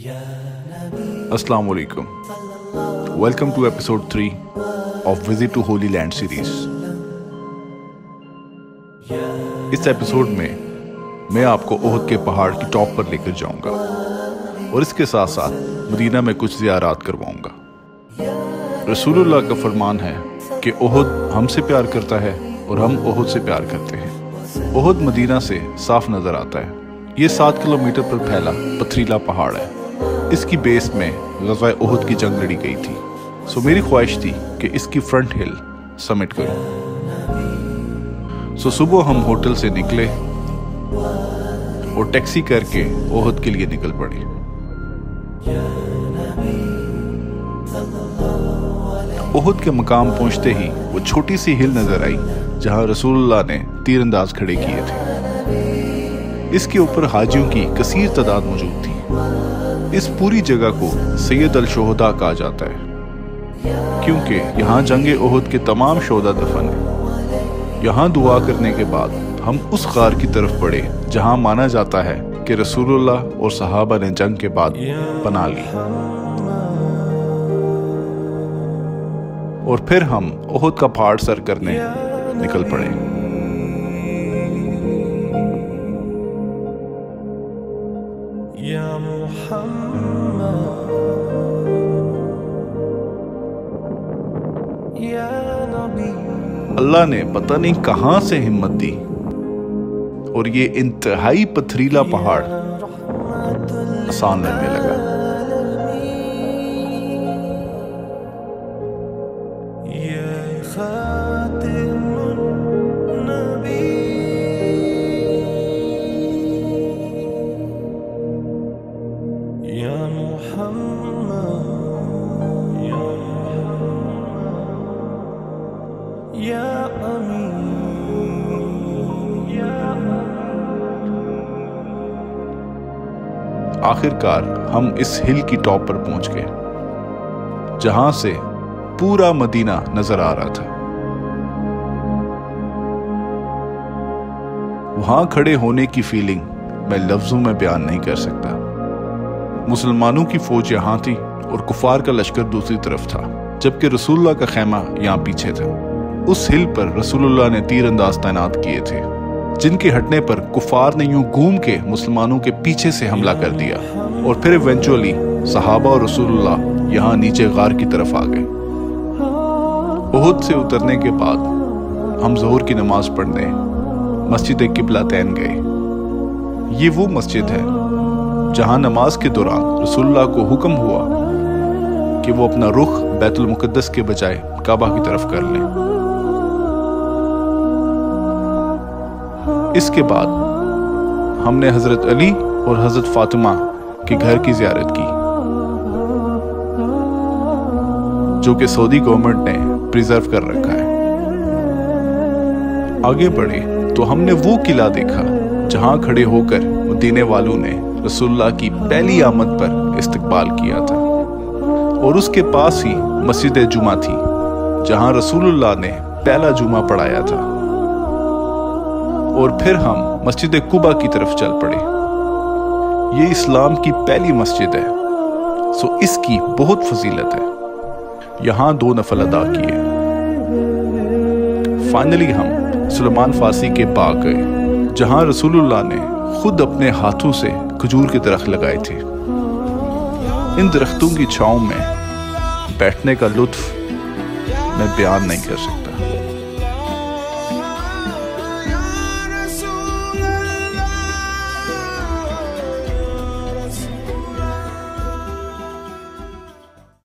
Assalamu alaikum. Welcome to episode 3 of Visit to Holy Land series. इस episode में मैं आपको ओहद के पहाड़ की टॉप पर लेकर जाऊंगा और इसके साथ साथ मदीना में कुछ ज़ियारात करवाऊंगा। रसूलुल्लाह का फरमान है कि ओहद हमसे प्यार करता है और हम ओहद से प्यार करते हैं। ओहद मदीना से साफ नज़र आता है। ये 7 किलोमीटर पर फैला पथरीला पहाड़ है। इसकी बेस में ग़ज़वा ओहद की जंग लड़ी गई थी। सो मेरी ख्वाहिश थी कि इसकी फ्रंट हिल समिट करूं। सो सुबह हम होटल से निकले और टैक्सी करके ओहद के लिए निकल पड़े। ओहद के मकाम पहुंचते ही वो छोटी सी हिल नजर आई जहां रसूलुल्लाह ने तीरंदाज खड़े किए थे। इसके ऊपर हाजियों की कसीर तादाद मौजूद थी। इस पूरी जगह को सैयद अल शुहदा कहा जाता है क्योंकि यहाँ जंगे ओहद के तमाम शोहदा दफन हैं। यहाँ दुआ करने के बाद हम उस गार की तरफ बढ़े जहाँ माना जाता है कि रसूलुल्लाह और सहाबा ने जंग के बाद पनाह ली। और फिर हम ओहद का पहाड़ सर करने निकल पड़े। अल्लाह ने पता नहीं कहां से हिम्मत दी और ये इंतहाई पथरीला पहाड़ आसान लगने लगा। आखिरकार हम इस हिल की टॉप पर पहुंच गए जहां से पूरा मदीना नजर आ रहा था। वहां खड़े होने की फीलिंग मैं लफ्जों में बयान नहीं कर सकता। मुसलमानों की फौज यहां थी और कुफार का लश्कर दूसरी तरफ था, जबकि रसूलुल्लाह का खैमा यहां पीछे था। उस हिल पर रसूलुल्लाह ने तीरंदाज तैनात किए थे जिनके हटने पर कुफार ने यूं घूम के मुसलमानों के पीछे से हमला कर दिया और फिर इवेंचुअली सहाबा और रसूलुल्लाह यहाँ नीचे गार की तरफ आ गए। ओहद से उतरने के बाद हम ज़ोहर की नमाज पढ़ने मस्जिद किबलातैन गए। ये वो मस्जिद है जहाँ नमाज के दौरान रसूलुल्लाह को हुक्म हुआ कि वो अपना रुख बैतुल मुक़द्दस के बजाय काबा की तरफ कर लें। इसके बाद हमने हजरत अली और हजरत फातिमा के घर की ज़ियारत की जो कि सऊदी गवर्नमेंट ने प्रिजर्व कर रखा है। आगे बढ़े तो हमने वो किला देखा जहां खड़े होकर मदीने वालों ने रसूलुल्लाह की पहली आमद पर इस्तकबाल किया था और उसके पास ही मस्जिद जुमा थी जहां रसूलुल्लाह ने पहला जुमा पढ़ाया था। और फिर हम मस्जिद कुबा की तरफ चल पड़े। ये इस्लाम की पहली मस्जिद है, सो इसकी बहुत फजीलत है। यहाँ 2 नफल अदा किए। फाइनली हम सुलेमान फारसी के बाग गए जहाँ रसूलुल्लाह ने खुद अपने हाथों से खजूर के दरख्त लगाए थे। इन दरख्तों की छांव में बैठने का लुत्फ मैं बयान नहीं कर सकता।